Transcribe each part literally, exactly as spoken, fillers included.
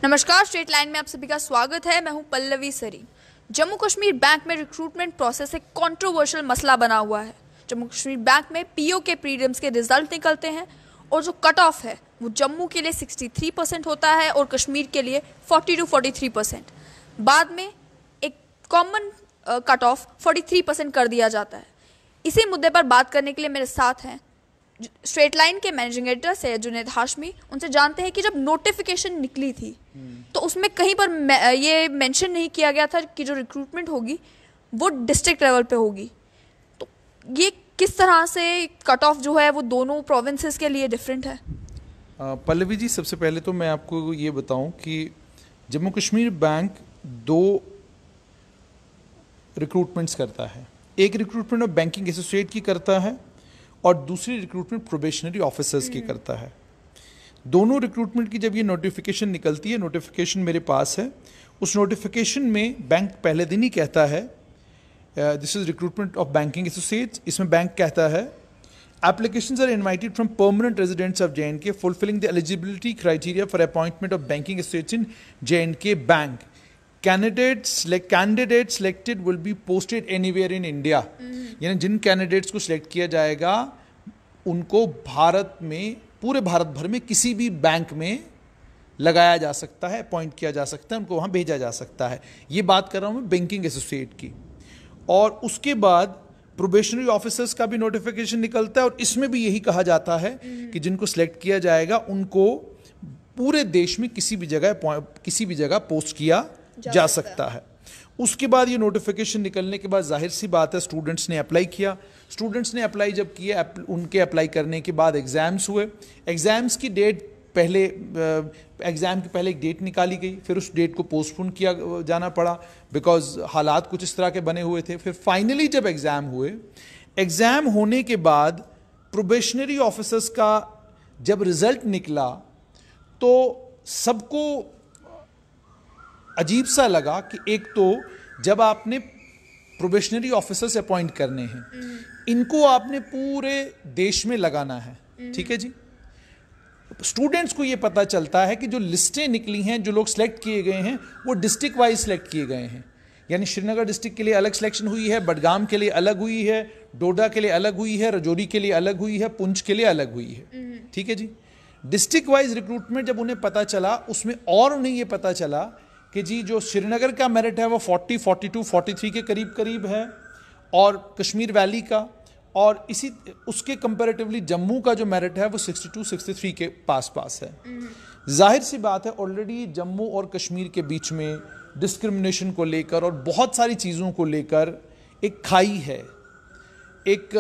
नमस्कार, straight line में आप सभी का स्वागत है। मैं हूं पल्लवी सरी। जम्मू कश्मीर बैंक में रिक्रूटमेंट प्रोसेस एक कंट्रोवर्शियल मसला बना हुआ है। जम्मू कश्मीर बैंक में पीओ के प्रीलिम्स के रिजल्ट निकलते हैं और जो कट ऑफ है वो जम्मू के लिए तिरसठ परसेंट होता है और कश्मीर के लिए बयालीस टू तैंतालीस परसेंट। बाद में एक कॉमन कट ऑफ तैंतालीस परसेंट कर दिया जाता है। इसी मुद्दे पर बात करने के लिए मेरे साथ हैं स्ट्रेट लाइन के मैनेजिंग एडिटर सैयद जुनैद हाशमी। उनसे जानते हैं कि जब नोटिफिकेशन निकली थी तो उसमें कहीं पर ये मेंशन नहीं किया गया था कि जो रिक्रूटमेंट होगी वो डिस्ट्रिक्ट लेवल पे होगी, तो ये किस तरह से कट ऑफ जो है वो दोनों प्रोविंसेस के लिए डिफरेंट है? पल्लवी जी, सबसे पहले तो मैं आपको ये बताऊं कि जम्मू कश्मीर बैंक दो रिक्रूटमेंट्स करता है। एक रिक्रूटमेंट ऑफ बैंकिंग एसोसिएट की करता है और दूसरी रिक्रूटमेंट प्रोबेशनरी ऑफिसर्स की करता है। दोनों रिक्रूटमेंट की जब ये नोटिफिकेशन निकलती है, नोटिफिकेशन मेरे पास है, उस नोटिफिकेशन में बैंक पहले दिन ही कहता है this is recruitment of banking associates. इसमें बैंक कहता है applications are invited from permanent residents of J and K fulfilling the eligibility criteria for appointment of banking associates in J and K bank. Candidates candidate selected will be posted anywhere in India. यानी जिन candidates को select किया जाएगा उनको भारत में, पूरे भारत भर में किसी भी बैंक में लगाया जा सकता है, अपॉइंट किया जा सकता है, उनको वहाँ भेजा जा सकता है। ये बात कर रहा हूँ मैं बैंकिंग एसोसिएट की। और उसके बाद प्रोबेशनरी ऑफिसर्स का भी नोटिफिकेशन निकलता है और इसमें भी यही कहा जाता है कि जिनको सिलेक्ट किया जाएगा उनको पूरे देश में किसी भी जगह किसी भी जगह पोस्ट किया जा, जा सकता है। उसके बाद ये नोटिफिकेशन निकलने के बाद जाहिर सी बात है स्टूडेंट्स ने अप्लाई किया। स्टूडेंट्स ने अप्लाई जब किया, उनके अप्लाई करने के बाद एग्ज़ाम्स हुए। एग्ज़ाम्स की डेट पहले एग्ज़ाम की पहले एक डेट निकाली गई, फिर उस डेट को पोस्टपोन किया जाना पड़ा बिकॉज हालात कुछ इस तरह के बने हुए थे। फिर फाइनली जब एग्ज़ाम हुए, एग्ज़ाम होने के बाद प्रोबेशनरी ऑफिसर्स का जब रिज़ल्ट निकला तो सबको अजीब सा लगा कि एक तो जब आपने प्रोबेशनरी ऑफिसर्स अपॉइंट करने हैं, इनको आपने पूरे देश में लगाना है, ठीक है जी। स्टूडेंट्स को ये पता चलता है कि जो लिस्टें निकली हैं, जो लोग सिलेक्ट किए गए हैं वो डिस्ट्रिक्ट वाइज सिलेक्ट किए गए हैं। यानी श्रीनगर डिस्ट्रिक्ट के लिए अलग सिलेक्शन हुई है, बडगाम के लिए अलग हुई है, डोडा के लिए अलग हुई है, रजौरी के लिए अलग हुई है, पुंछ के लिए अलग हुई है, ठीक है जी। डिस्ट्रिक्ट वाइज रिक्रूटमेंट जब उन्हें पता चला, उसमें और उन्हें ये पता चला कि जी जो श्रीनगर का मेरिट है वो चालीस, बयालीस, तैंतालीस के करीब करीब है और कश्मीर वैली का, और इसी उसके कंपैरेटिवली जम्मू का जो मेरिट है वो बासठ, तिरसठ के पास पास है। जाहिर सी बात है ऑलरेडी जम्मू और कश्मीर के बीच में डिस्क्रिमिनेशन को लेकर और बहुत सारी चीज़ों को लेकर एक खाई है। एक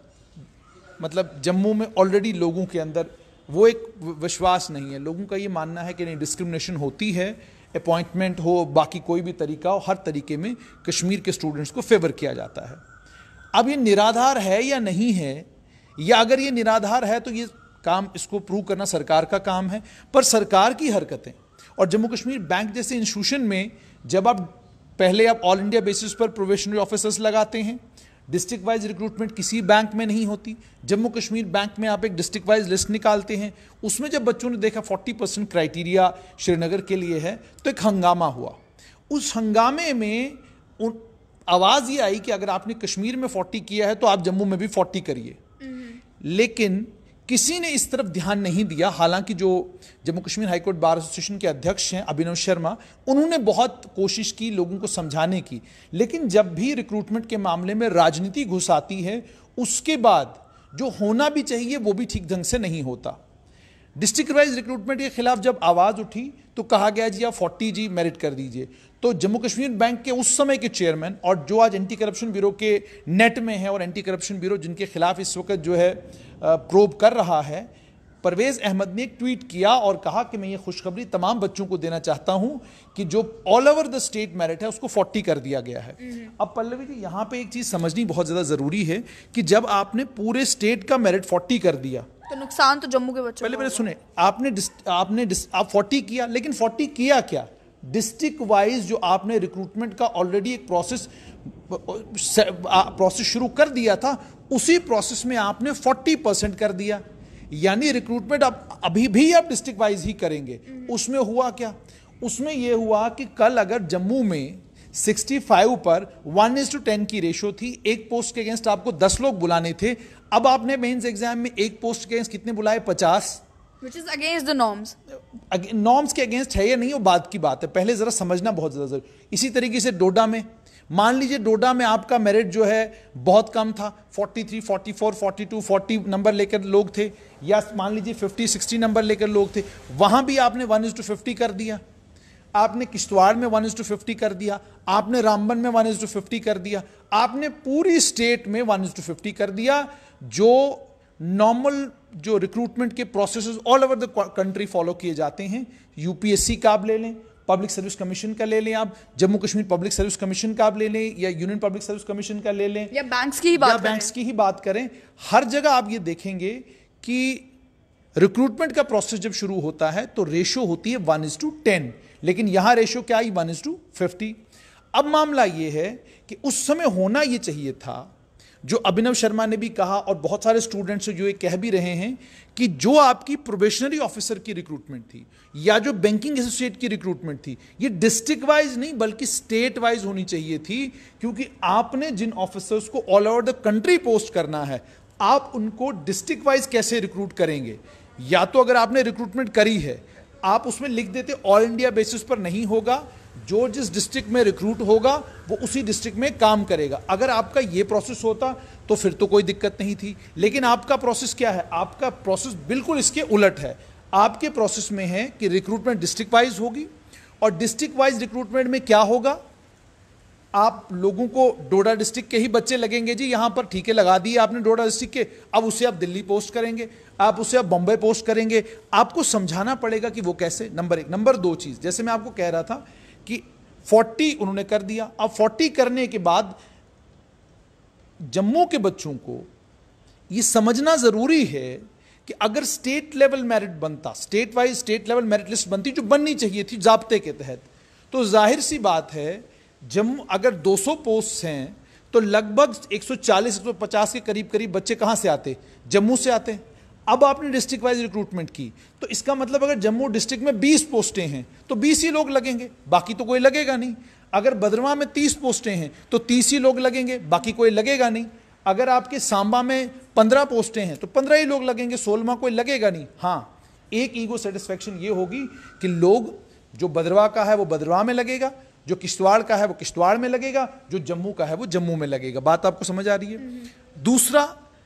आ, मतलब जम्मू में ऑलरेडी लोगों के अंदर वो एक विश्वास नहीं है। लोगों का ये मानना है कि नहीं, डिस्क्रिमिनेशन होती है, अपॉइंटमेंट हो, बाकी कोई भी तरीका हो, हर तरीके में कश्मीर के स्टूडेंट्स को फेवर किया जाता है। अब ये निराधार है या नहीं है, या अगर ये निराधार है तो ये काम, इसको प्रूव करना सरकार का काम है। पर सरकार की हरकतें और जम्मू कश्मीर बैंक जैसे इंस्टीट्यूशन में जब आप पहले आप ऑल इंडिया बेसिस पर प्रोबेशनरी ऑफिसर्स लगाते हैं, डिस्ट्रिक्ट वाइज रिक्रूटमेंट किसी बैंक में नहीं होती। जम्मू कश्मीर बैंक में आप एक डिस्ट्रिक्ट वाइज लिस्ट निकालते हैं, उसमें जब बच्चों ने देखा चालीस परसेंट क्राइटेरिया श्रीनगर के लिए है तो एक हंगामा हुआ। उस हंगामे में उन आवाज़ ये आई कि अगर आपने कश्मीर में चालीस किया है तो आप जम्मू में भी चालीस करिए। लेकिन किसी ने इस तरफ ध्यान नहीं दिया। हालांकि जो Jammu Kashmir high court bar association के अध्यक्ष हैं अभिनव शर्मा, उन्होंने बहुत कोशिश की लोगों को समझाने की, लेकिन जब भी रिक्रूटमेंट के मामले में राजनीति घुस आती है उसके बाद जो होना भी चाहिए वो भी ठीक ढंग से नहीं होता। डिस्ट्रिक्ट वाइज रिक्रूटमेंट के खिलाफ जब आवाज़ उठी तो कहा गया जी आप चालीस जी मेरिट कर दीजिए। तो जम्मू कश्मीर बैंक के उस समय के चेयरमैन और जो आज एंटी करप्शन ब्यूरो के नेट में है और एंटी करप्शन ब्यूरो जिनके खिलाफ इस वक्त जो है प्रोब कर रहा है, परवेज़ अहमद ने एक ट्वीट किया और कहा कि मैं ये खुशखबरी तमाम बच्चों को देना चाहता हूं कि जो all over the state merit है उसको चालीस कर दिया गया है। अब पल्लवी जी, यहाँ पे एक चीज़ समझनी बहुत ज़्यादा ज़रूरी है कि जब आपने पूरे स्टेट का मेरिट चालीस कर दिया तो नुकसान तो जम्मू के बच्चों पहले पहले सुने, आपने आपने आप चालीस किया, लेकिन चालीस किया क्या? डिस्ट्रिक्ट वाइज जो आपने रिक्रूटमेंट का ऑलरेडी एक प्रोसेस प्रोसेस शुरू कर दिया था, उसी प्रोसेस में आपने चालीस परसेंट कर दिया। यानी रिक्रूटमेंट अब अभी भी आप डिस्ट्रिक्ट वाइज ही करेंगे। उसमें हुआ क्या, उसमें यह हुआ कि कल अगर जम्मू में पैंसठ पर वन इज टू टेन की रेशो थी, एक पोस्ट के अगेंस्ट आपको दस लोग बुलाने थे, अब आपने मेंस एग्जाम में एक पोस्ट के अगेंस्ट कितने बुलाए? पचास, Which is against the norms. Norms के अगेंस्ट है या नहीं वो बात की बात है, पहले जरा समझना बहुत ज्यादा जरूरी। इसी तरीके से डोडा में, मान लीजिए डोडा में आपका मेरिट जो है बहुत कम था, तैंतालीस, चौवालीस, बयालीस, चालीस नंबर लेकर लोग थे, या मान लीजिए पचास, साठ नंबर लेकर लोग थे, वहां भी आपने वन इज टू फिफ्टी कर दिया, आपने किश्तवाड़ में वन इज टू फिफ्टी कर दिया, आपने रामबन में वन इज टू फिफ्टी कर दिया, आपने पूरी स्टेट में वन इज टू फिफ्टी कर दिया। जो नॉर्मल जो रिक्रूटमेंट के processes all over the country follow किए जाते हैं, यूपीएससी का आप ले लें, पब्लिक सर्विस कमीशन का ले लें, आप Jammu Kashmir public service commission का आप ले लें, या यूनियन पब्लिक सर्विस कमीशन का ले लें, या बैंक्स की ही बात या बैंक्स की ही बात करें, हर जगह आप ये देखेंगे कि रिक्रूटमेंट का प्रोसेस जब शुरू होता है तो रेशो होती है वन इज टू टेन, लेकिन यहां रेशो क्या आई? One is to fifty. अब मामला यह है कि उस समय होना यह चाहिए था, जो अभिनव शर्मा ने भी कहा और बहुत सारे स्टूडेंट्स जो ये कह भी रहे हैं, कि जो आपकी प्रोबेशनरी ऑफिसर की रिक्रूटमेंट थी या जो बैंकिंग एसोसिएट की रिक्रूटमेंट थी, ये डिस्ट्रिक्ट वाइज नहीं बल्कि स्टेट वाइज होनी चाहिए थी, क्योंकि आपने जिन ऑफिसर्स को all over the country post करना है, आप उनको डिस्ट्रिक्ट वाइज कैसे रिक्रूट करेंगे? या तो अगर आपने रिक्रूटमेंट करी है, आप उसमें लिख देते ऑल इंडिया बेसिस पर नहीं होगा, जो जिस डिस्ट्रिक्ट में रिक्रूट होगा वो उसी डिस्ट्रिक्ट में काम करेगा। अगर आपका ये प्रोसेस होता तो फिर तो कोई दिक्कत नहीं थी, लेकिन आपका प्रोसेस क्या है? आपका प्रोसेस बिल्कुल इसके उलट है। आपके प्रोसेस में है कि रिक्रूटमेंट डिस्ट्रिक्ट वाइज होगी, और डिस्ट्रिक्ट वाइज रिक्रूटमेंट में क्या होगा? आप लोगों को डोडा डिस्ट्रिक्ट के ही बच्चे लगेंगे जी, यहां पर ठीक है लगा दिए आपने डोडा डिस्ट्रिक्ट के, अब उसे आप दिल्ली पोस्ट करेंगे, आप उसे आप बॉम्बे पोस्ट करेंगे, आपको समझाना पड़ेगा कि वो कैसे। नंबर एक। नंबर दो चीज, जैसे मैं आपको कह रहा था कि चालीस उन्होंने कर दिया, अब चालीस करने के बाद जम्मू के बच्चों को यह समझना जरूरी है कि अगर स्टेट लेवल मेरिट बनता, state wise state level merit list बनती जो बननी चाहिए थी जाब्ते के तहत, तो जाहिर सी बात है जम्मू अगर दो सौ पोस्ट हैं तो लगभग एक सौ चालीस एक सौ पचास के करीब करीब बच्चे कहां से आते? जम्मू से आते। अब आपने डिस्ट्रिक्ट वाइज रिक्रूटमेंट की तो इसका मतलब अगर जम्मू डिस्ट्रिक्ट में बीस पोस्टें हैं तो बीस ही लोग लगेंगे, बाकी तो कोई लगेगा नहीं। अगर भद्रवाह में तीस पोस्टें हैं तो तीस ही लोग लगेंगे, बाकी कोई लगेगा नहीं। अगर आपके सांबा में पंद्रह पोस्टें हैं तो पंद्रह ही लोग लगेंगे, सोलह कोई लगेगा नहीं। हाँ, एक ईगो सेटिस्फेक्शन ये होगी कि लोग, जो भद्रवाह का है वो भद्रवाह में लगेगा, जो किश्तवाड़ का है वो किश्तवाड़ में लगेगा, जो जम्मू का है वो जम्मू में लगेगा। बात आपको समझ आ रही है? दूसरा,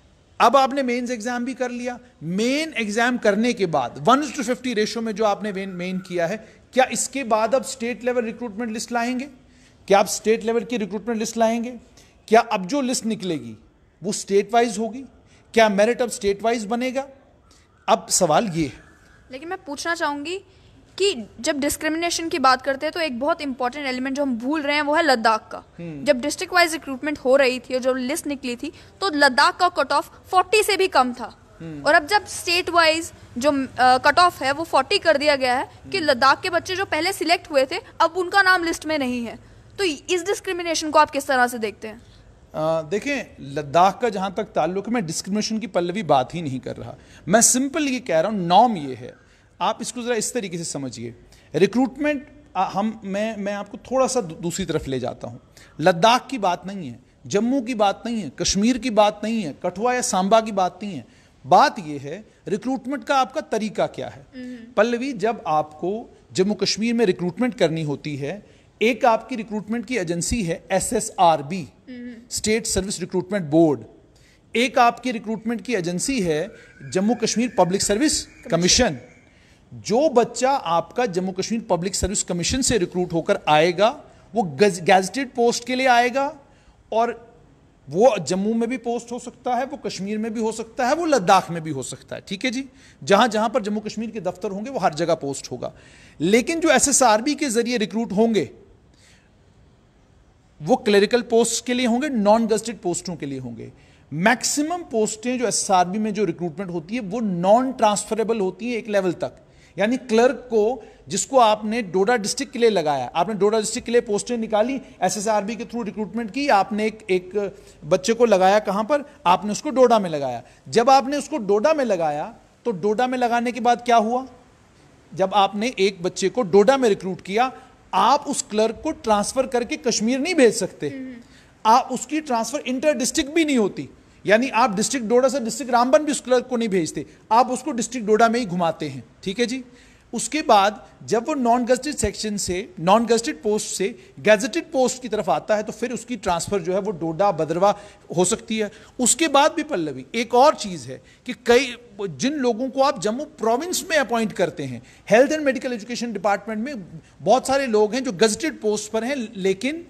अब आपने मेंस एग्जाम भी कर लिया, मेन एग्जाम करने के बाद वन टू फिफ्टी रेशो में जो आपने मेन मेन किया है, क्या इसके बाद अब स्टेट लेवल रिक्रूटमेंट लिस्ट लाएंगे? क्या आप स्टेट लेवल की रिक्रूटमेंट लिस्ट लाएंगे? क्या अब जो लिस्ट निकलेगी वो स्टेट वाइज होगी? क्या मेरिट अब स्टेट वाइज बनेगा? अब सवाल ये है। लेकिन मैं पूछना चाहूंगी कि जब डिस्क्रिमिनेशन की बात करते हैं तो एक बहुत इंपॉर्टेंट एलिमेंट जो हम भूल रहे हैं वो है लद्दाख का। जब डिस्ट्रिक्ट वाइज रिक्रूटमेंट हो रही थी और जो लिस्ट निकली थी तो लद्दाख का कट ऑफ चालीस से भी कम था, और अब जब स्टेट वाइज जो कट ऑफ है वो चालीस कर दिया गया है कि लद्दाख के बच्चे जो पहले सिलेक्ट हुए थे अब उनका नाम लिस्ट में नहीं है। तो इस डिस्क्रिमिनेशन को आप किस तरह से देखते हैं? देखें, लद्दाख का जहां तक ताल्लुक है, मैं डिस्क्रिमिनेशन की पल्लवी बात ही नहीं कर रहा, मैं सिंपल ये कह रहा हूं नॉर्म ये है। आप इसको जरा इस तरीके से समझिए, रिक्रूटमेंट हम मैं मैं आपको थोड़ा सा दूसरी तरफ ले जाता हूं। लद्दाख की बात नहीं है, जम्मू की बात नहीं है, कश्मीर की बात नहीं है, कठुआ या सांबा की बात नहीं है। बात यह है रिक्रूटमेंट का आपका तरीका क्या है। पल्लवी, जब आपको जम्मू कश्मीर में रिक्रूटमेंट करनी होती है, एक आपकी रिक्रूटमेंट की एजेंसी है S S R B, state service recruitment board, एक आपकी रिक्रूटमेंट की एजेंसी है Jammu Kashmir public service commission. जो बच्चा आपका Jammu Kashmir public service commission से रिक्रूट होकर आएगा वो गैजेटेड पोस्ट के लिए आएगा, और वो जम्मू में भी पोस्ट हो सकता है, वो कश्मीर में भी हो सकता है, वो लद्दाख में भी हो सकता है। ठीक है जी, जहां जहां पर जम्मू कश्मीर के दफ्तर होंगे वो हर जगह पोस्ट होगा। लेकिन जो एस एस आर बी के जरिए रिक्रूट होंगे वो क्लरिकल पोस्ट के लिए होंगे, नॉन गजेटेड पोस्टों के लिए होंगे। मैक्सिमम पोस्टें जो एस एस आर बी में जो रिक्रूटमेंट होती है वो नॉन ट्रांसफरेबल होती है एक लेवल तक, यानी क्लर्क को, जिसको आपने डोडा डिस्ट्रिक्ट के लिए लगाया, आपने डोडा डिस्ट्रिक्ट के लिए पोस्टें निकाली, एसएसआरबी के थ्रू रिक्रूटमेंट की, आपने एक एक बच्चे को लगाया, कहां पर? आपने उसको डोडा में लगाया। जब आपने उसको डोडा में लगाया तो डोडा में लगाने के बाद क्या हुआ? जब आपने एक बच्चे को डोडा में रिक्रूट किया, आप उस क्लर्क को ट्रांसफर करके कश्मीर नहीं भेज सकते, आप उसकी ट्रांसफर इंटर डिस्ट्रिक्ट भी नहीं होती, यानी आप डिस्ट्रिक्ट डोडा से डिस्ट्रिक्ट रामबन भी उस क्लर्क को नहीं भेजते, आप उसको डिस्ट्रिक्ट डोडा में ही घुमाते हैं, ठीक है जी। उसके बाद जब वो नॉन गजेटेड सेक्शन से, नॉन गजेटेड पोस्ट से गजेटेड पोस्ट की तरफ आता है, तो फिर उसकी ट्रांसफर जो है वो डोडा भद्रवा हो सकती है। उसके बाद भी पल्लवी एक और चीज है कि कई जिन लोगों को आप जम्मू प्रोविंस में अपॉइंट करते हैं, health and medical education department में बहुत सारे लोग हैं जो गजेटेड पोस्ट पर हैं, लेकिन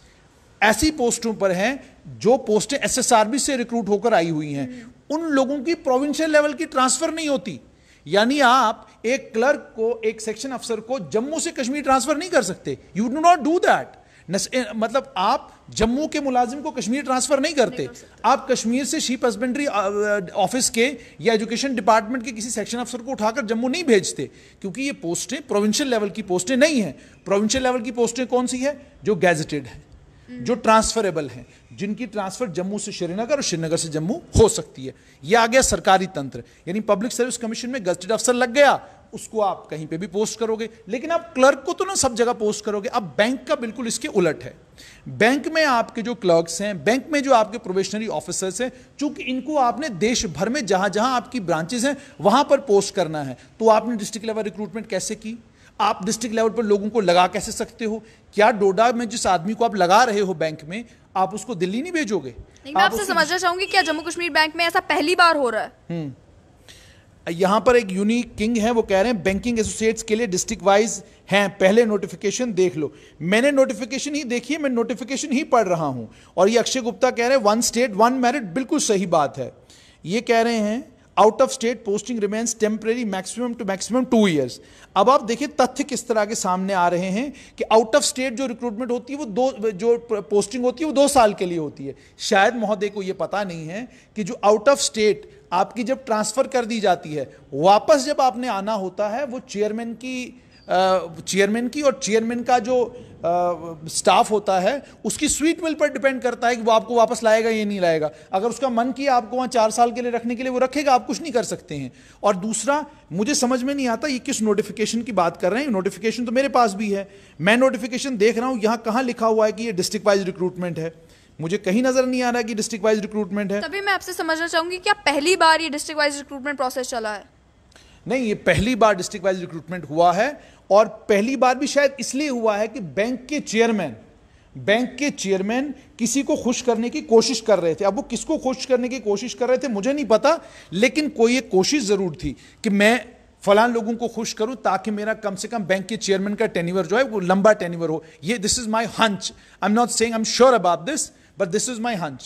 ऐसी पोस्टों पर हैं जो पोस्टें एसएसआरबी से रिक्रूट होकर आई हुई हैं, उन लोगों की प्रोविंशियल लेवल की ट्रांसफर नहीं होती। यानी आप एक क्लर्क को, एक सेक्शन अफसर को जम्मू से कश्मीर ट्रांसफर नहीं कर सकते, you do not do that. मतलब आप जम्मू के मुलाजिम को कश्मीर ट्रांसफर नहीं करते, नहीं आप कश्मीर से शीप हस्बेंड्री ऑफिस के या एजुकेशन डिपार्टमेंट के किसी सेक्शन अफसर को उठाकर जम्मू नहीं भेजते, क्योंकि ये पोस्टें प्रोविंशियल लेवल की पोस्टें नहीं हैं। प्रोविंशियल लेवल की पोस्टें कौन सी है? जो गैजेटेड है, जो ट्रांसफरेबल हैं, जिनकी ट्रांसफर जम्मू से श्रीनगर और श्रीनगर से जम्मू हो सकती है। यह आ गया सरकारी तंत्र, यानी पब्लिक सर्विस कमीशन में गजेटेड अफसर लग गया, उसको आप कहीं पे भी पोस्ट करोगे, लेकिन आप क्लर्क को तो ना सब जगह पोस्ट करोगे। अब बैंक का बिल्कुल इसके उलट है। बैंक में आपके जो क्लर्क्स हैं, बैंक में जो आपके प्रोबेशनरी ऑफिसर्स हैं, चूंकि इनको आपने देश भर में जहां जहां आपकी ब्रांचेस हैं वहां पर पोस्ट करना है, तो आपने डिस्ट्रिक्ट लेवल रिक्रूटमेंट कैसे की? आप डिस्ट्रिक्ट लेवल पर लोगों को लगा कैसे सकते हो? क्या डोडा में जिस आदमी को आप लगा रहे हो बैंक में, आप उसको दिल्ली नहीं भेजोगे? नहीं, मैं आपसे समझना चाहूंगी, क्या जम्मू कश्मीर बैंक में ऐसा पहली बार हो रहा है? हम्म यहां पर एक यूनिक किंग है, वो कह रहे हैं बैंकिंग एसोसिएट्स के लिए डिस्ट्रिक्ट वाइज हैं, पहले नोटिफिकेशन देख लो। मैंने नोटिफिकेशन ही देखी है, मैं नोटिफिकेशन ही पढ़ रहा हूं। और ये अक्षय गुप्ता कह रहे हैं वन स्टेट वन मेरिट, बिल्कुल सही बात है। ये कह रहे हैं out of state posting remains temporary maximum two maximum two years. अब आप देखिए तथ्य किस तरह के सामने आ रहे हैं कि आउट ऑफ स्टेट जो रिक्रूटमेंट होती है वो दो, जो पोस्टिंग होती है वो दो साल के लिए होती है। शायद महोदय को ये पता नहीं है कि जो आउट ऑफ स्टेट आपकी जब ट्रांसफर कर दी जाती है, वापस जब आपने आना होता है, वो चेयरमैन की चेयरमैन की और चेयरमैन का जो स्टाफ होता है उसकी स्वीट विल पर डिपेंड करता है कि वो आपको वापस लाएगा या नहीं लाएगा। अगर उसका मन किया आपको वहां चार साल के लिए रखने के लिए, वो रखेगा, आप कुछ नहीं कर सकते हैं। और दूसरा, मुझे समझ में नहीं आता ये किस नोटिफिकेशन की बात कर रहे हैं। नोटिफिकेशन तो मेरे पास भी है, मैं नोटिफिकेशन देख रहा हूं, यहां कहां लिखा हुआ है कि ये डिस्ट्रिक्ट वाइज रिक्रूटमेंट है? मुझे कहीं नजर नहीं आ रहा कि डिस्ट्रिक्ट वाइज रिक्रूटमेंट है। तभी मैं आपसे समझना चाहूंगी, क्या पहली बार ये डिस्ट्रिक्ट वाइज रिक्रूटमेंट प्रोसेस चला है? नहीं, ये पहली बार डिस्ट्रिक्ट वाइज रिक्रूटमेंट हुआ है, और पहली बार भी शायद इसलिए हुआ है कि बैंक के चेयरमैन बैंक के चेयरमैन किसी को खुश करने की कोशिश कर रहे थे। अब वो किसको खुश करने की कोशिश कर रहे थे मुझे नहीं पता, लेकिन कोई एक कोशिश जरूर थी कि मैं फलान लोगों को खुश करूं ताकि मेरा कम से कम बैंक के चेयरमैन का टेन्योर जो है वो लंबा टेन्योर हो। ये this is my hunch, I am not saying I am sure about this, but this is my hunch.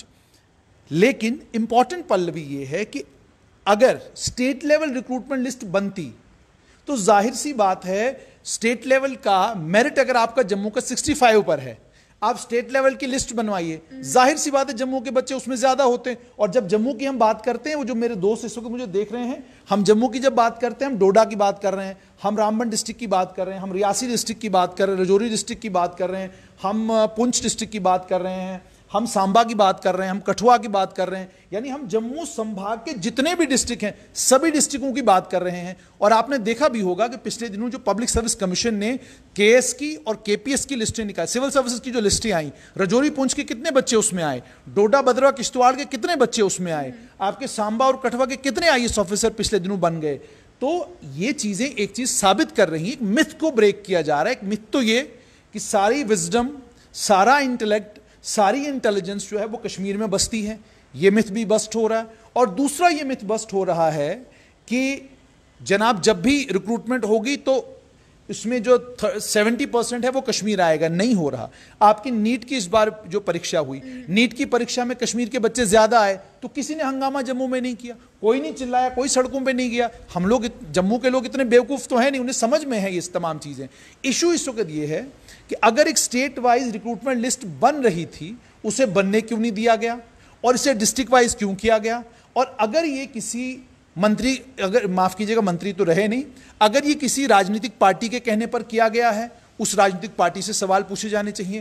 लेकिन इंपॉर्टेंट पल्लवी ये है कि अगर स्टेट लेवल रिक्रूटमेंट लिस्ट बनती तो जाहिर सी बात है, स्टेट लेवल का मेरिट अगर आपका जम्मू का पैंसठ पर है, आप स्टेट लेवल की लिस्ट बनवाइए, जाहिर सी बात है जम्मू के बच्चे उसमें ज्यादा होते हैं। और जब जम्मू की हम बात करते हैं, वो जो मेरे दोस्त इस वक्त मुझे देख रहे हैं, हम जम्मू की जब बात करते हैं, हम डोडा की बात कर रहे हैं, हम रामबन डिस्ट्रिक्ट की बात कर रहे हैं, हम रियासी डिस्ट्रिक्ट की बात कर रहे हैं, रजौरी डिस्ट्रिक्ट की बात कर रहे हैं, हम पुंछ डिस्ट्रिक्ट की बात कर रहे हैं, हम सांबा की बात कर रहे हैं, हम कठुआ की बात कर रहे हैं, यानी हम जम्मू संभाग के जितने भी डिस्ट्रिक्ट हैं सभी डिस्ट्रिक्टों की बात कर रहे हैं। और आपने देखा भी होगा कि पिछले दिनों जो पब्लिक सर्विस कमीशन ने केएस की और केपीएस की लिस्टें निकाली, सिविल सर्विसेज की जो लिस्टें आई, रजौरी पुंछ के कितने बच्चे उसमें आए, डोडा भद्रवा किश्तवाड़ के कितने बच्चे उसमें आए, आपके सांबा और कठुआ के कितने आईएएस ऑफिसर पिछले दिनों बन गए। तो ये चीजें एक चीज साबित कर रही है, एक मिथ को ब्रेक किया जा रहा है। एक मिथ तो ये कि सारी विजडम, सारा इंटेलेक्ट, सारी इंटेलिजेंस जो है वो कश्मीर में बसती है, ये मिथ भी बस्ट हो रहा है। और दूसरा ये मिथ बस्ट हो रहा है कि जनाब जब भी रिक्रूटमेंट होगी तो इसमें जो सत्तर परसेंट है वो कश्मीर आएगा, नहीं हो रहा। आपकी नीट की इस बार जो परीक्षा हुई, नीट की परीक्षा में कश्मीर के बच्चे ज्यादा आए, तो किसी ने हंगामा जम्मू में नहीं किया, कोई नहीं चिल्लाया, कोई सड़कों पे नहीं गया। हम लोग जम्मू के लोग इतने बेवकूफ तो है नहीं, उन्हें समझ में है ये तमाम चीजें। इशू इस वक्त ये है कि अगर एक स्टेट वाइज रिक्रूटमेंट लिस्ट बन रही थी, उसे बनने क्यों नहीं दिया गया, और इसे डिस्ट्रिक्ट वाइज क्यों किया गया। और अगर ये किसी मंत्री, अगर माफ कीजिएगा मंत्री तो रहे नहीं, अगर ये किसी राजनीतिक पार्टी के कहने पर किया गया है, उस राजनीतिक पार्टी से सवाल पूछे जाने चाहिए।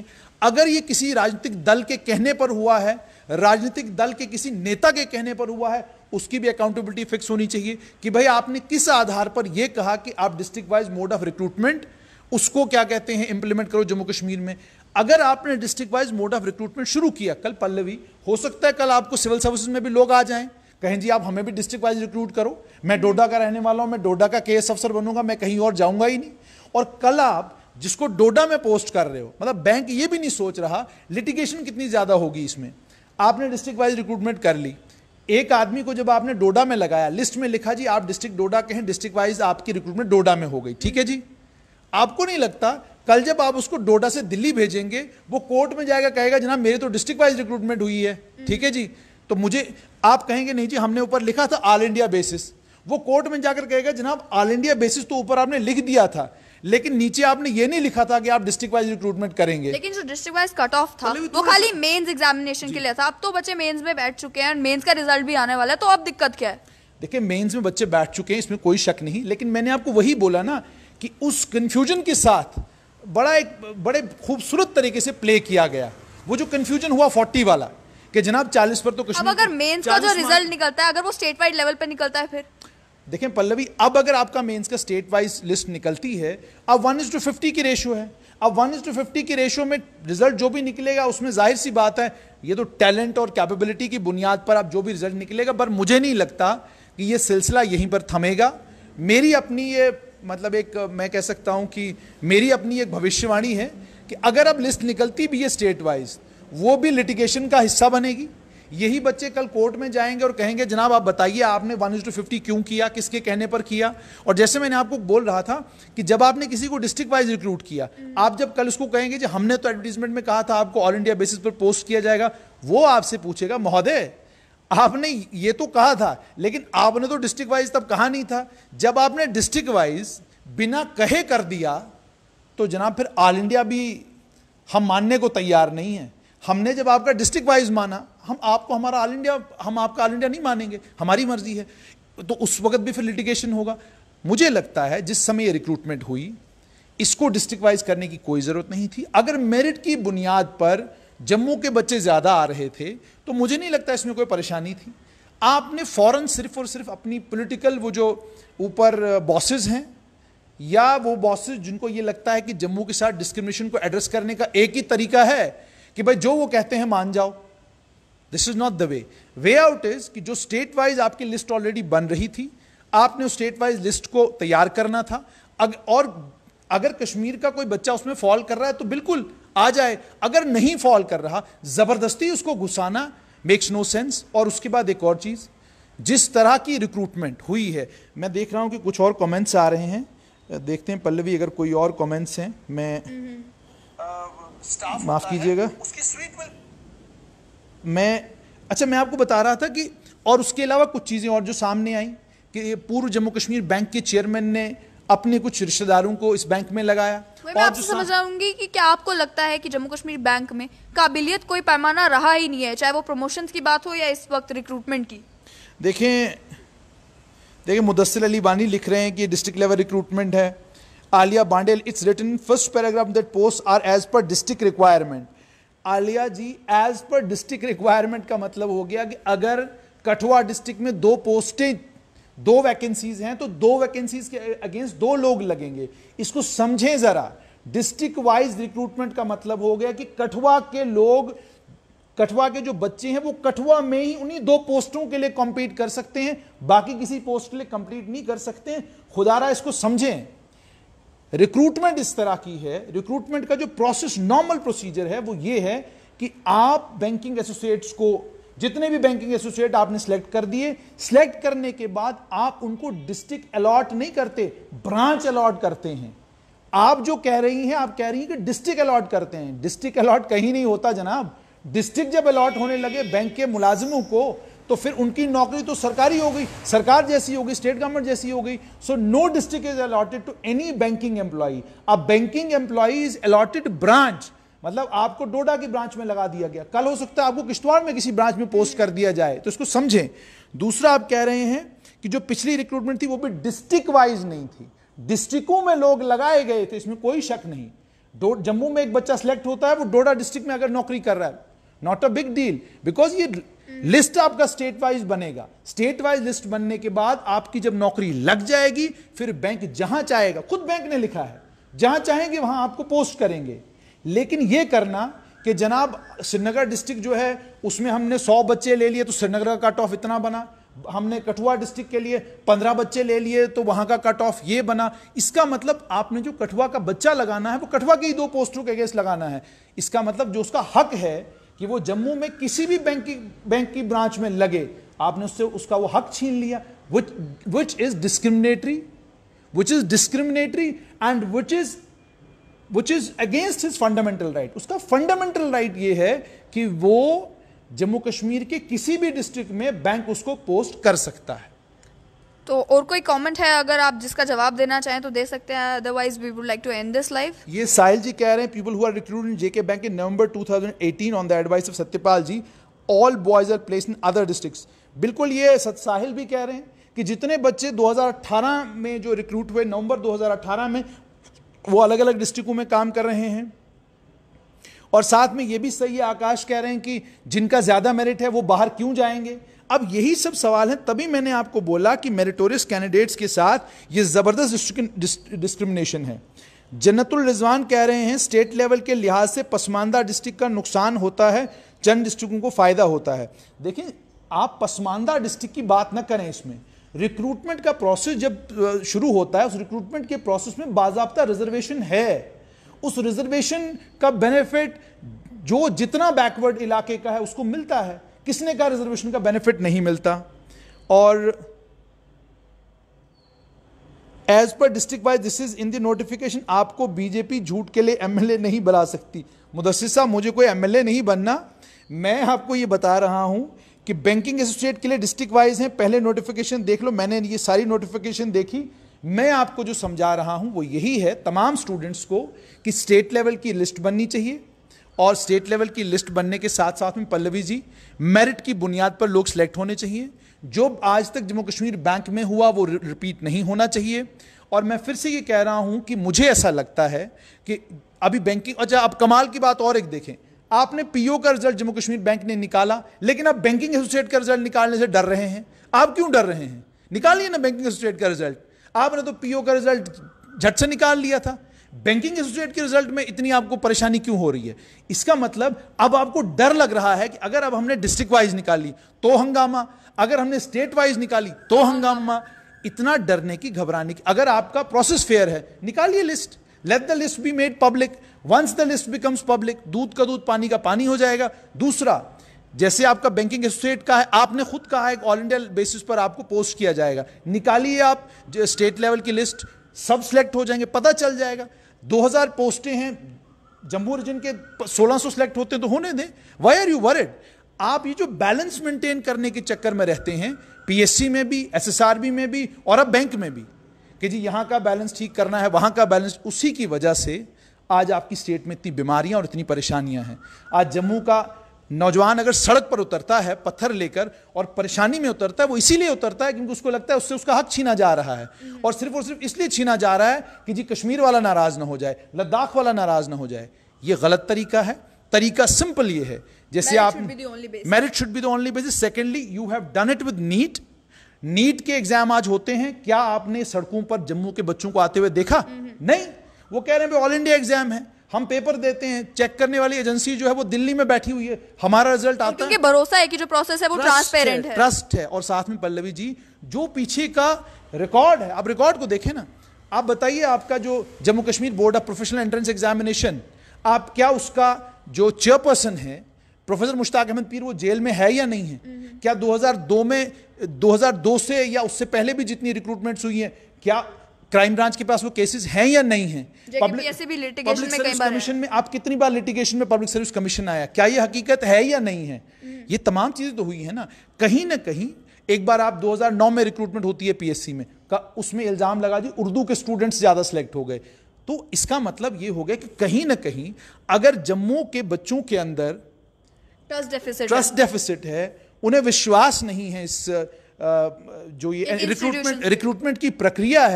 अगर ये किसी राजनीतिक दल के कहने पर हुआ है, राजनीतिक दल के किसी नेता के कहने पर हुआ है, उसकी भी अकाउंटेबिलिटी फिक्स होनी चाहिए कि भाई आपने किस आधार पर यह कहा कि आप district wise mode of recruitment उसको क्या कहते हैं इंप्लीमेंट करो जम्मू कश्मीर में। अगर आपने district wise mode of recruitment शुरू किया कल पल्लवी, हो सकता है कल आपको सिविल सर्विसेज में भी लोग आ जाएं, कहें जी आप हमें भी डिस्ट्रिक्ट वाइज रिक्रूट करो, मैं डोडा का रहने वाला हूं, मैं डोडा का केएस अफसर बनूंगा, मैं कहीं और जाऊंगा ही नहीं। और कल आप जिसको डोडा में पोस्ट कर रहे हो, मतलब बैंक ये भी नहीं सोच रहा लिटिगेशन कितनी ज्यादा होगी इसमें, आपने डिस्ट्रिक्ट वाइज रिक्रूटमेंट कर ली, एक आदमी को जब आपने डोडा में लगाया, लिस्ट में लिखा जी आप डिस्ट्रिक्ट डोडा के हैं, डिस्ट्रिक्ट वाइज आपकी रिक्रूटमेंट डोडा में हो गई, ठीक है जी। आपको नहीं लगता कल जब आप उसको डोडा से दिल्ली भेजेंगे, वो कोर्ट में जाएगा कहेगा जनाब मेरी तो डिस्ट्रिक्ट वाइज रिक्रूटमेंट हुई है, ठीक है जी, तो मुझे आप कहेंगे नहीं जी हमने ऊपर लिखा था ऑल इंडिया बेसिस, वो कोर्ट में जाकर कहेगा जनाब ऑल इंडिया बेसिस तो ऊपर आपने लिख दिया था, लेकिन नीचे आपने ये नहीं लिखा था कि आप डिस्ट्रिक्ट वाइज रिक्रूटमेंट करेंगे। लेकिन जो डिस्ट्रिक्ट वाइज कट ऑफ था वो खाली मेंस एग्जामिनेशन के लिए था, अब तो बच्चे मेंस में बैठ चुके हैं, मेंस का रिजल्ट भी आने वाला है, तो अब दिक्कत क्या है? देखिए मेंस में बच्चे बैठ चुके हैं, इसमें कोई शक नहीं, लेकिन मैंने आपको वही बोला ना कि उस कंफ्यूजन के साथ बड़ा एक बड़े खूबसूरत तरीके से प्ले किया गया। वो जो कंफ्यूजन हुआ फोर्टी वाला कि जनाब चालीस पर तो कश्मीर, अब अगर मेंस का जो रिजल्ट निकलता है अगर वो स्टेट वाइड लेवल पे निकलता है, फिर देखें पल्लवी, अब अगर आपका मेंस का स्टेट वाइज लिस्ट निकलती है, अब वन इज टू फिफ्टी की रेशियो है, अब वन इज टू फिफ्टी की रेशियो में रिजल्ट जो भी निकलेगा उसमें जाहिर सी बात है ये तो टैलेंट और कैपेबिलिटी की बुनियाद पर अब जो भी रिजल्ट निकलेगा, पर मुझे नहीं लगता कि ये सिलसिला यहीं पर थमेगा। मेरी अपनी ये मतलब एक मैं कह सकता हूं कि मेरी अपनी एक भविष्यवाणी है कि अगर अब लिस्ट निकलती भी है स्टेट वाइज, वो भी लिटिगेशन का हिस्सा बनेगी। यही बच्चे कल कोर्ट में जाएंगे और कहेंगे जनाब आप बताइए आपने वन इज टू फिफ्टी क्यों किया, किसके कहने पर किया। और जैसे मैंने आपको बोल रहा था कि जब आपने किसी को डिस्ट्रिक्ट वाइज रिक्रूट किया, आप जब कल उसको कहेंगे जी हमने तो एडवर्टीजमेंट में कहा था आपको ऑल इंडिया बेसिस पर पोस्ट किया जाएगा, वो आपसे पूछेगा महोदय आपने ये तो कहा था लेकिन आपने तो डिस्ट्रिक्ट वाइज तब कहा नहीं था। जब आपने डिस्ट्रिक्ट वाइज बिना कहे कर दिया तो जनाब फिर ऑल इंडिया भी हम मानने को तैयार नहीं है। हमने जब आपका डिस्ट्रिक्ट वाइज माना, हम आपको हमारा ऑल इंडिया हम आपका ऑल इंडिया नहीं मानेंगे, हमारी मर्जी है, तो उस वक्त भी फिर लिटिगेशन होगा। मुझे लगता है जिस समय रिक्रूटमेंट हुई इसको डिस्ट्रिक्ट वाइज करने की कोई जरूरत नहीं थी। अगर मेरिट की बुनियाद पर जम्मू के बच्चे ज्यादा आ रहे थे तो मुझे नहीं लगता इसमें कोई परेशानी थी। आपने फौरन सिर्फ और सिर्फ अपनी पॉलिटिकल वो जो ऊपर बॉसेस हैं या वो बॉसेस जिनको ये लगता है कि जम्मू के साथ डिस्क्रिमिनेशन को एड्रेस करने का एक ही तरीका है कि भाई जो वो कहते हैं मान जाओ, this is not the way. Way out is कि जो स्टेट वाइज आपकी लिस्ट ऑलरेडी बन रही थी, आपने उस स्टेट वाइज लिस्ट को तैयार करना था। अग, और अगर कश्मीर का कोई बच्चा उसमें फॉल कर रहा है तो बिल्कुल आ जाए, अगर नहीं फॉल कर रहा जबरदस्ती उसको घुसाना मेक्स नो सेंस। और उसके बाद एक और चीज, जिस तरह की रिक्रूटमेंट हुई है, मैं देख रहा हूं कि कुछ और कमेंट्स आ रहे हैं, देखते हैं पल्लवी अगर कोई और कमेंट्स हैं। मैं माफ कीजिएगा, मैं अच्छा मैं आपको बता रहा था कि और उसके अलावा कुछ चीजें और जो सामने आई कि पूर्व जम्मू कश्मीर बैंक के चेयरमैन ने अपने कुछ रिश्तेदारों को इस बैंक में लगाया। मैं आपसे समझ आऊंगी कि क्या आपको लगता है कि जम्मू कश्मीर बैंक में काबिलियत कोई पैमाना रहा ही नहीं है, चाहे वो प्रमोशंस की बात हो या इस वक्त रिक्रूटमेंट की? देखें देखिए मुदस्सिर अली बानी लिख रहे हैं कि डिस्ट्रिक्ट लेवल रिक्रूटमेंट है। Aliya Bandel, it's written first paragraph that post are as per district requirement. Aliya ji, as per district requirement का मतलब हो गया कि अगर कठुआ डिस्ट्रिक्ट में दो पोस्टें दो वैकेंसीज हैं तो दो वैकेंसीज के अगेंस्ट दो लोग लगेंगे। इसको समझें जरा, डिस्ट्रिक्ट वाइज रिक्रूटमेंट का मतलब हो गया कि कठुआ के लोग, कठुआ के जो बच्चे हैं वो कठुआ में ही उन्हीं दो पोस्टों के लिए कॉम्पीट कर सकते हैं, बाकी किसी पोस्ट के लिए कंप्लीट नहीं कर सकते हैं। खुदारा इसको समझें। रिक्रूटमेंट इस तरह की है, रिक्रूटमेंट का जो प्रोसेस नॉर्मल प्रोसीजर है वो ये है कि आप बैंकिंग एसोसिएट्स को, जितने भी बैंकिंग एसोसिएट आपने सिलेक्ट कर दिए, सिलेक्ट करने के बाद आप उनको डिस्ट्रिक्ट अलॉट नहीं करते, ब्रांच अलॉट करते हैं। आप जो कह रही हैं, आप कह रही हैं कि डिस्ट्रिक्ट अलॉट करते हैं, डिस्ट्रिक्ट अलॉट कहीं नहीं होता जनाब। डिस्ट्रिक्ट जब अलॉट होने लगे बैंक के मुलाजिमों को तो फिर उनकी नौकरी तो सरकारी हो गई, सरकार जैसी हो गई, स्टेट गवर्नमेंट जैसी हो गई। So no district is allotted to any banking employee. अब banking employee is allotted branch, मतलब आपको डोडा की ब्रांच में लगा दिया गया, कल हो सकता है आपको किश्तवाड़ में किसी ब्रांच में पोस्ट कर दिया जाए, तो इसको समझें। दूसरा, आप कह रहे हैं कि जो पिछली रिक्रूटमेंट थी वो भी डिस्ट्रिक्ट वाइज नहीं थी, डिस्ट्रिक्टों में लोग लगाए गए थे, इसमें कोई शक नहीं। दो जम्मू में एक बच्चा सिलेक्ट होता है, वो डोडा डिस्ट्रिक्ट में अगर नौकरी कर रहा है, not a big deal, because ये लिस्ट आपका स्टेट वाइज बनेगा। स्टेट वाइज लिस्ट बनने के बाद आपकी जब नौकरी लग जाएगी, फिर बैंक जहां चाहेगा, खुद बैंक ने लिखा है, जहां चाहेंगे वहां आपको पोस्ट करेंगे। लेकिन यह करना कि जनाब श्रीनगर डिस्ट्रिक्ट जो है उसमें हमने सौ बच्चे ले लिए तो श्रीनगर का कट ऑफ इतना बना, हमने कठुआ डिस्ट्रिक्ट के लिए पंद्रह बच्चे ले लिए तो वहां का कट ऑफ ये बना। इसका मतलब आपने जो कठुआ का बच्चा लगाना है वो कठुआ की दो पोस्टों के अगेंस्ट लगाना है। इसका मतलब जो उसका हक है कि वो जम्मू में किसी भी बैंक की बैंक की ब्रांच में लगे, आपने उससे उसका वो हक छीन लिया, which which is discriminatory, which is discriminatory and which is which is against his fundamental right। उसका फंडामेंटल राइट right ये है कि वो जम्मू कश्मीर के किसी भी डिस्ट्रिक्ट में बैंक उसको पोस्ट कर सकता है। तो और कोई कमेंट है अगर आप जिसका जवाब देना चाहें तो दे सकते हैं, otherwise we would like to end this live. ये साहिल जी कह रहे हैं, people who are recruited in JK bank in November two thousand eighteen on the advice of Satyapal ji, all boys are placed in other districts. बिल्कुल, ये साहिल भी कह रहे हैं कि जितने बच्चे दो हज़ार अठारह में जो रिक्रूट हुए नवंबर दो हज़ार अठारह में, वो अलग अलग डिस्ट्रिक्टों में काम कर रहे हैं। और साथ में ये भी सही है, आकाश कह रहे हैं कि जिनका ज्यादा मेरिट है वो बाहर क्यों जाएंगे। अब यही सब सवाल है, तभी मैंने आपको बोला कि मेरिटोरियस कैंडिडेट्स के साथ ये जबरदस्त डिस्क्रिमिनेशन है। जन्नतुल रिजवान कह रहे हैं स्टेट लेवल के लिहाज से पसमानदा डिस्ट्रिक्ट का नुकसान होता है, चंद डिस्ट्रिक्टों को फायदा होता है। देखिए, आप पसमानदा डिस्ट्रिक्ट की बात ना करें, इसमें रिक्रूटमेंट का प्रोसेस जब शुरू होता है, उस रिक्रूटमेंट के प्रोसेस में बाजाब्ता रिजर्वेशन है। उस रिजर्वेशन का बेनिफिट जो जितना बैकवर्ड इलाके का है उसको मिलता है, किसने का रिजर्वेशन का बेनिफिट नहीं मिलता। और as per district wise this is in the notification, आपको बीजेपी झूठ के लिए एमएलए नहीं बना सकती। मुदस्सिर साहब, मुझे कोई एमएलए नहीं बनना, मैं आपको ये बता रहा हूं कि बैंकिंग एसोसिएट के लिए डिस्ट्रिक्ट वाइज हैं, पहले नोटिफिकेशन देख लो, मैंने ये सारी नोटिफिकेशन देखी। मैं आपको जो समझा रहा हूं वो यही है तमाम स्टूडेंट्स को कि स्टेट लेवल की लिस्ट बननी चाहिए, और स्टेट लेवल की लिस्ट बनने के साथ साथ में पल्लवी जी मेरिट की बुनियाद पर लोग सिलेक्ट होने चाहिए। जो आज तक जम्मू कश्मीर बैंक में हुआ वो रिपीट नहीं होना चाहिए। और मैं फिर से ये कह रहा हूं कि मुझे ऐसा लगता है कि अभी बैंकिंग, अच्छा अब कमाल की बात और एक देखें, आपने पीओ का रिजल्ट जम्मू कश्मीर बैंक ने निकाला, लेकिन आप बैंकिंग एसोसिएट का रिजल्ट निकालने से डर रहे हैं। आप क्यों डर रहे हैं? निकालिए ना बैंकिंग एसोसिएट का रिजल्ट। आपने तो पीओ का रिजल्ट झट से निकाल लिया था, बैंकिंग एसोसिएट के रिजल्ट में इतनी आपको परेशानी क्यों हो रही है? इसका मतलब अब आपको डर लग रहा है कि अगर अब हमने डिस्ट्रिक्ट वाइज निकाली तो हंगामा, अगर हमने स्टेट वाइज निकाली तो हंगामा। इतना डरने की, घबराने की, अगर आपका प्रोसेस फेयर है, निकालिए list, let the list be made public. Once the list becomes public, दूध का दूध पानी का पानी हो जाएगा। दूसरा, जैसे आपका बैंकिंग एसोसिएट का है, आपने खुद कहा है ऑल इंडिया बेसिस पर आपको पोस्ट किया जाएगा, निकालिए आप स्टेट लेवल की लिस्ट, सब सिलेक्ट हो जाएंगे, पता चल जाएगा। दो हज़ार पोस्टें हैं, जम्मू रीजन के सोलह सौ सिलेक्ट होते हैं तो होने दें। Why are you worried? आप ये जो बैलेंस मेंटेन करने के चक्कर में रहते हैं, पीएससी में भी, एसएसआरबी में भी, और अब बैंक में भी, कि जी यहां का बैलेंस ठीक करना है, वहां का बैलेंस, उसी की वजह से आज आपकी स्टेट में इतनी बीमारियां और इतनी परेशानियां हैं। आज जम्मू का नौजवान अगर सड़क पर उतरता है पत्थर लेकर और परेशानी में उतरता है, वो इसीलिए उतरता है क्योंकि उसको लगता है उससे उसका हक छीना जा रहा है, और सिर्फ और सिर्फ इसलिए छीना जा रहा है कि जी कश्मीर वाला नाराज ना हो जाए, लद्दाख वाला नाराज ना हो जाए। ये गलत तरीका है। तरीका सिंपल ये है, जैसे आप, merit should be the only basis. Secondly, you have done it with NEET. NEET के एग्जाम आज होते हैं, क्या आपने सड़कों पर जम्मू के बच्चों को आते हुए देखा? नहीं। वो कह रहे हैं ऑल इंडिया एग्जाम है, हम पेपर देते हैं, चेक करने वाली एजेंसी जो है वो दिल्ली में बैठी हुई है, हमारा रिजल्ट आता है, क्योंकि भरोसा है कि जो प्रोसेस है वो ट्रांसपेरेंट है, ट्रस्ट है। और साथ में पल्लवी जी, जो पीछे का रिकॉर्ड है, आप रिकॉर्ड को देखें ना। आप बताइए, आपका जो Jammu Kashmir board of professional entrance examination, आप क्या उसका जो चेयरपर्सन है प्रोफेसर मुश्ताक अहमद पीर, वो जेल में है या नहीं है? क्या दो हज़ार दो में, दो हज़ार दो से या उससे पहले भी जितनी रिक्रूटमेंट्स हुई हैं, क्या क्राइम ब्रांच के पास वो केसेस हैं या नहीं हैं? पब्लिक सर्विस कमीशन में आप कितनी बार लिटिगेशन में पब्लिक सर्विस कमीशन आया, क्या ये हकीकत है या नहीं है? ये तमाम चीजें तो हुई है ना। कहीं ना कहीं एक बार आप दो हज़ार नौ में रिक्रूटमेंट होती है पीएससी में, का उसमें इल्जाम लगा दी उर्दू के स्टूडेंट्स ज्यादा सिलेक्ट हो गए, तो इसका मतलब ये हो गया कि कहीं ना कहीं अगर जम्मू के बच्चों के अंदर ट्रस्ट डेफिसिट ट्रस्ट डेफिसिट है, उन्हें विश्वास नहीं है इस जो ये रिक्रूटमेंट रिक्रूटमेंट की प्रक्रिया है,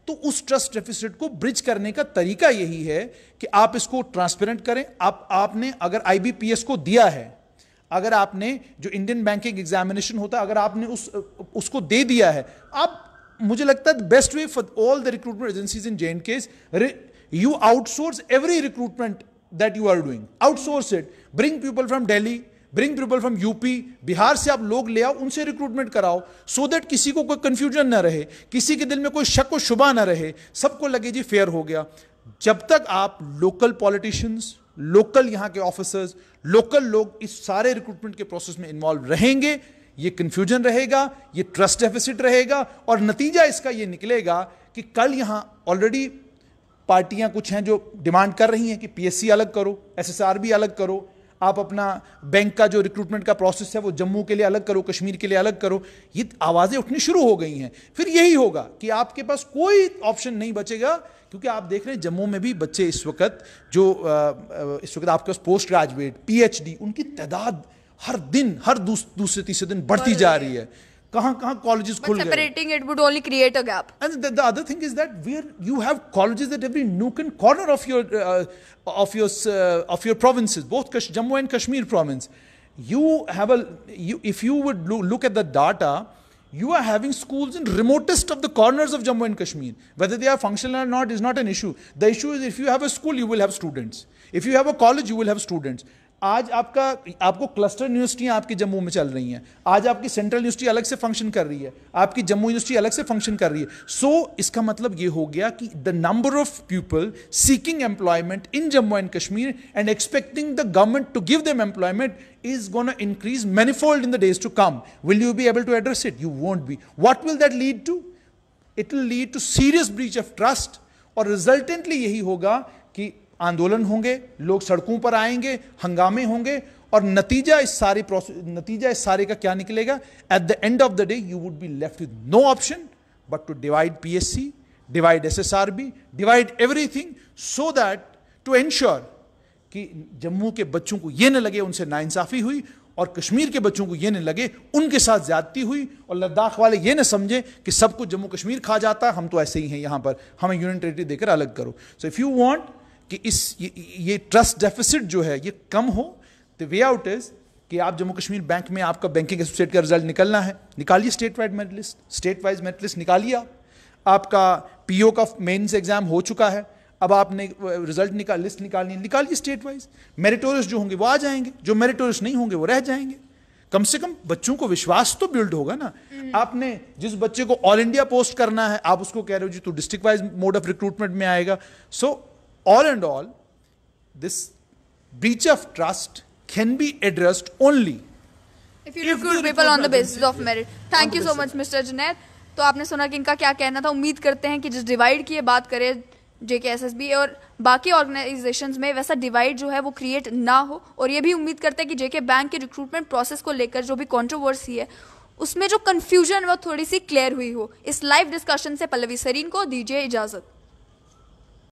तो उस ट्रस्ट डेफिसिट को ब्रिज करने का तरीका यही है कि आप इसको ट्रांसपेरेंट करें। आप आपने अगर आईबीपीएस को दिया है, अगर आपने जो इंडियन बैंकिंग एग्जामिनेशन होता है अगर आपने उस उसको दे दिया है, आप, मुझे लगता है best way for all the recruitment agencies in J and K, you outsource every recruitment that you are doing, outsource it, bring people from Delhi, bring people from UP, Bihar से आप लोग ले आओ, उनसे रिक्रूटमेंट कराओ, सो दैट किसी को कोई कंफ्यूजन ना रहे, किसी के दिल में कोई शक व शुबा ना रहे, सबको लगे जी फेयर हो गया। जब तक आप लोकल पॉलिटिशियंस, लोकल यहां के ऑफिसर्स, लोकल लोग इस सारे रिक्रूटमेंट के प्रोसेस में इन्वॉल्व रहेंगे, ये कंफ्यूजन रहेगा, ये ट्रस्ट डेफिसिट रहेगा, और नतीजा इसका ये निकलेगा कि कल यहां ऑलरेडी पार्टियां कुछ हैं जो डिमांड कर रही हैं कि पीएससी अलग करो, एसएसआरबी अलग करो, आप अपना बैंक का जो रिक्रूटमेंट का प्रोसेस है वो जम्मू के लिए अलग करो, कश्मीर के लिए अलग करो। ये आवाजें उठनी शुरू हो गई हैं। फिर यही होगा कि आपके पास कोई ऑप्शन नहीं बचेगा, क्योंकि आप देख रहे हैं जम्मू में भी बच्चे इस वक्त जो इस वक्त आपके पास पोस्ट ग्रेजुएट, पीएचडी, उनकी तादाद हर दिन, हर दूस, दूसरे तीसरे दिन बढ़ती जा रही है। कहां कहां कॉलेजेस खुल गए। Separating it would only create a gap. And the, the other thing is that where you have colleges at every nook and corner of your uh, of your uh, of your provinces, both Kash- Jammu and Kashmir province. You have a you if you would lo- look at the data, you are having schools in remotest of the corners of Jammu and Kashmir. Whether they are functional or not is not an issue. The issue is if you have a school, you will have students. If you have a college, you will have students. आज आपका आपको cluster यूनिवर्सिटियां आपकी जम्मू में चल रही हैं, आज आपकी सेंट्रल यूनिवर्सिटी अलग से फंक्शन कर रही है, आपकी जम्मू यूनिवर्सिटी अलग से फंक्शन कर रही है। सो so, इसका मतलब ये हो गया कि the number of people seeking employment in Jammu and Kashmir and expecting the government to give them employment is going to increase manifold in the days to come. Will you be able to address it? You won't be. What will that lead to? It will lead to serious breach of trust, और resultantly यही होगा कि आंदोलन होंगे, लोग सड़कों पर आएंगे, हंगामे होंगे, और नतीजा इस सारे प्रोसेस नतीजा इस सारे का क्या निकलेगा? At the end of the day you would be left with no option but to divide PSC, divide SSRB, divide everything, so that to ensure कि जम्मू के बच्चों को यह न लगे उनसे नाइंसाफी हुई, और कश्मीर के बच्चों को यह न लगे उनके साथ ज्यादती हुई, और लद्दाख वाले ये न समझे कि सब कुछ जम्मू कश्मीर खा जाता है, हम तो ऐसे ही हैं यहां पर, हमें यूनियन टेरिटरी देकर अलग करो। सो इफ यू वांट कि इस ये, ये ट्रस्ट डेफिसिट जो है ये कम हो, द वे आउट इज कि आप जम्मू कश्मीर बैंक में आपका बैंकिंग एसोसिएट का रिजल्ट निकलना है, निकालिए state wide merit list, state wise merit list निकालिए। आप आपका पीओ का मेंस एग्जाम हो चुका है, अब आपने रिजल्ट निकाल लिस्ट निकालनी है, निकालिए स्टेट वाइज। मेरिटोरियस जो होंगे वो आ जाएंगे, जो मेरिटोरियस नहीं होंगे वो रह जाएंगे। कम से कम बच्चों को विश्वास तो बिल्ड होगा ना। आपने जिस बच्चे को ऑल इंडिया पोस्ट करना है, आप उसको कह रहे हो जी तू district wise mode of recruitment में आएगा। सो all and all, this breach of trust can be addressed only if you recruit people on the basis of merit. Thank you so much, Mister Junaid. तो आपने सुना कि इनका क्या कहना था। उम्मीद करते हैं कि जिस डिवाइड की ये बात करें जेके एसएसबी और बाकी ऑर्गेनाइजेशंस में, वैसा डिवाइड जो है वो क्रिएट ना हो, और ये भी उम्मीद करते हैं कि जेके बैंक के रिक्रूटमेंट प्रोसेस को लेकर जो भी कंट्रोवर्सी है उसमें जो कंफ्यूजन है वो थोड़ी सी क्लियर हुई हो। इस लाइव डिस्कशन से पल्लवी सरीन को दीजिए इजाजत।